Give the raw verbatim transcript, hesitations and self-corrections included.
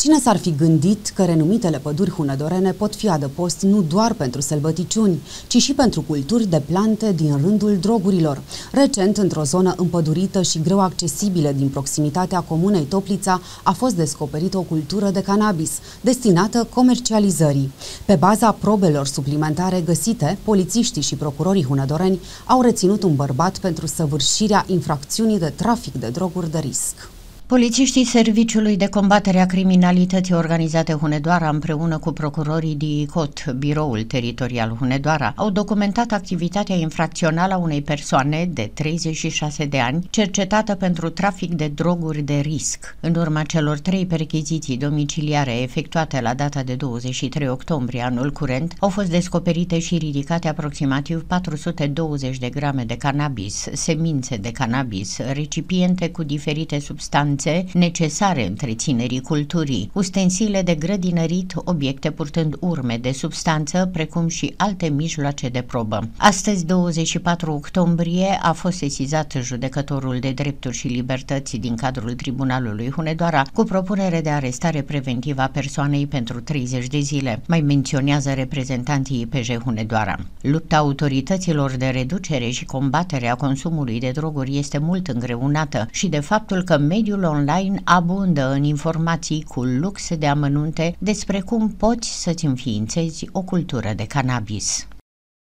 Cine s-ar fi gândit că renumitele păduri hunădorene pot fi adăpost nu doar pentru sălbăticiuni, ci și pentru culturi de plante din rândul drogurilor. Recent, într-o zonă împădurită și greu accesibilă din proximitatea comunei Toplița, a fost descoperită o cultură de cannabis, destinată comercializării. Pe baza probelor suplimentare găsite, polițiștii și procurorii hunădoreni au reținut un bărbat pentru săvârșirea infracțiunii de trafic de droguri de risc. Polițiștii Serviciului de Combatere a Criminalității Organizate Hunedoara, împreună cu procurorii D I C O T, Biroul Teritorial Hunedoara, au documentat activitatea infracțională a unei persoane de treizeci și șase de ani, cercetată pentru trafic de droguri de risc. În urma celor trei percheziții domiciliare efectuate la data de douăzeci și trei octombrie anul curent, au fost descoperite și ridicate aproximativ patru sute douăzeci de grame de cannabis, semințe de cannabis, recipiente cu diferite substanțe necesare întreținerii culturii, ustensile de grădinărit, obiecte purtând urme de substanță, precum și alte mijloace de probă. Astăzi, douăzeci și patru octombrie, a fost sesizat judecătorul de drepturi și libertăți din cadrul Tribunalului Hunedoara cu propunere de arestare preventivă a persoanei pentru treizeci de zile, mai menționează reprezentanții I P J Hunedoara. Lupta autorităților de reducere și combatere a consumului de droguri este mult îngreunată și de faptul că mediul online abundă în informații cu lux de amănunte despre cum poți să-ți înființezi o cultură de cannabis.